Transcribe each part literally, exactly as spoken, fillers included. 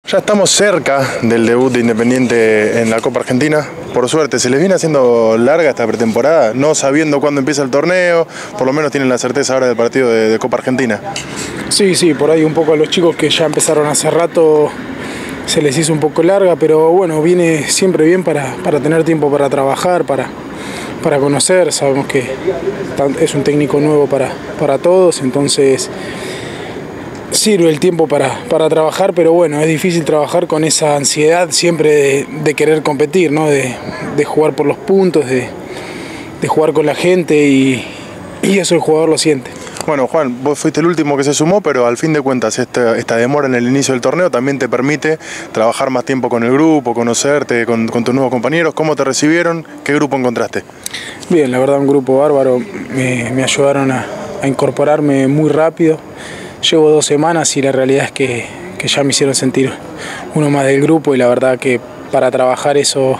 Ya estamos cerca del debut de Independiente en la Copa Argentina. Por suerte, se les viene haciendo larga esta pretemporada, no sabiendo cuándo empieza el torneo, por lo menos tienen la certeza ahora del partido de, de Copa Argentina. Sí, sí, por ahí un poco a los chicos que ya empezaron hace rato se les hizo un poco larga, pero bueno, viene siempre bien para, para tener tiempo para trabajar, para, para conocer. Sabemos que es un técnico nuevo para, para todos, entonces sirve el tiempo para, para trabajar, pero bueno, es difícil trabajar con esa ansiedad siempre de, de querer competir, ¿no? de, de jugar por los puntos, de, de jugar con la gente y, y eso el jugador lo siente. Bueno, Juan, vos fuiste el último que se sumó, pero al fin de cuentas esta, esta demora en el inicio del torneo también te permite trabajar más tiempo con el grupo, conocerte con, con tus nuevos compañeros. ¿Cómo te recibieron? ¿Qué grupo encontraste? Bien, la verdad un grupo bárbaro, me, me ayudaron a, a incorporarme muy rápido. Llevo dos semanas y la realidad es que, que ya me hicieron sentir uno más del grupo y la verdad que para trabajar eso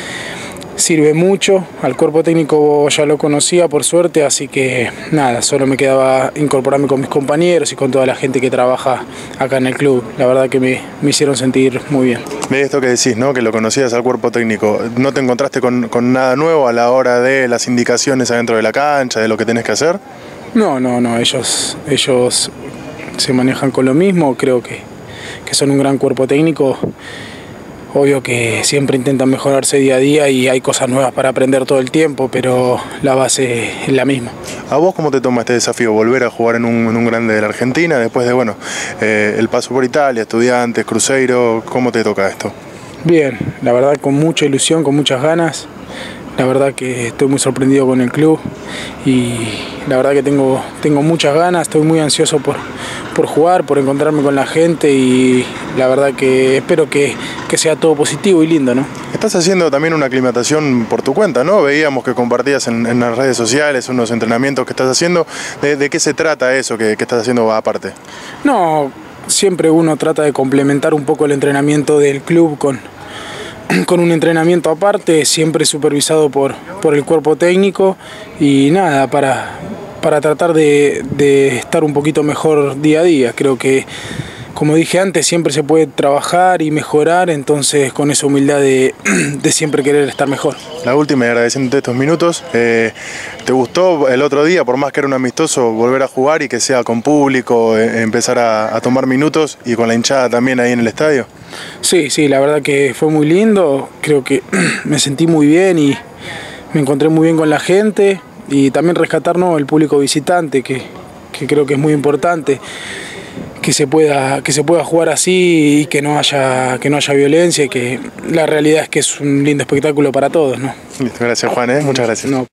sirve mucho. Al cuerpo técnico ya lo conocía por suerte, así que nada, solo me quedaba incorporarme con mis compañeros y con toda la gente que trabaja acá en el club. La verdad que me, me hicieron sentir muy bien. De esto que decís, ¿no? Que lo conocías al cuerpo técnico, ¿no te encontraste con, con nada nuevo a la hora de las indicaciones adentro de la cancha, de lo que tenés que hacer? No, no, no, ellos, ellos se manejan con lo mismo, creo que, que son un gran cuerpo técnico. Obvio que siempre intentan mejorarse día a día y hay cosas nuevas para aprender todo el tiempo, pero la base es la misma. ¿A vos cómo te toma este desafío? Volver a jugar en un, en un grande de la Argentina después de bueno eh, el paso por Italia, Estudiantes, Cruzeiro, ¿cómo te toca esto? Bien, la verdad con mucha ilusión, con muchas ganas. La verdad que estoy muy sorprendido con el club y la verdad que tengo, tengo muchas ganas, estoy muy ansioso por, por jugar, por encontrarme con la gente y la verdad que espero que, que sea todo positivo y lindo, ¿no? Estás haciendo también una aclimatación por tu cuenta, ¿no? Veíamos que compartías en, en las redes sociales unos entrenamientos que estás haciendo. ¿De, de qué se trata eso que, que estás haciendo aparte? No, siempre uno trata de complementar un poco el entrenamiento del club con... con un entrenamiento aparte, siempre supervisado por, por el cuerpo técnico y nada, para, para tratar de, de estar un poquito mejor día a día. Creo que, como dije antes, siempre se puede trabajar y mejorar, entonces con esa humildad de, de siempre querer estar mejor. La última, y agradeciéndote estos minutos, eh, ¿te gustó el otro día, por más que era un amistoso, volver a jugar y que sea con público, eh, empezar a, a tomar minutos y con la hinchada también ahí en el estadio? Sí, sí, la verdad que fue muy lindo, creo que me sentí muy bien y me encontré muy bien con la gente y también rescatar, ¿no?, el público visitante, que, que creo que es muy importante. Que se pueda que se pueda jugar así y que no haya que no haya violencia y que la realidad es que es un lindo espectáculo para todos, ¿no? Listo, gracias Juan, ¿eh? Muchas gracias. No.